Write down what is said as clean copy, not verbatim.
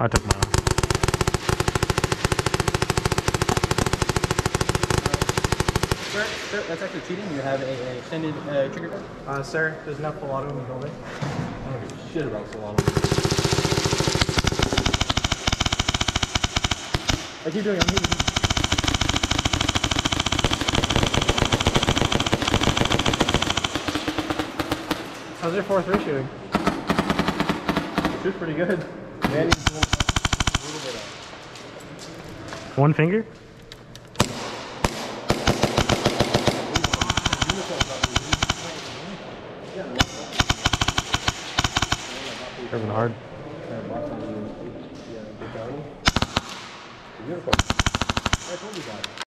I took mine off. Sir, that's actually cheating. You have an extended trigger guard. Sir, there's no full auto in the building. I don't give a shit about full auto. I keep doing it. I'm hitting. How's your 4-3 shooting? Shoots pretty good. Man, he's a little bit off. One finger? Curving hard. Beautiful. I told you that.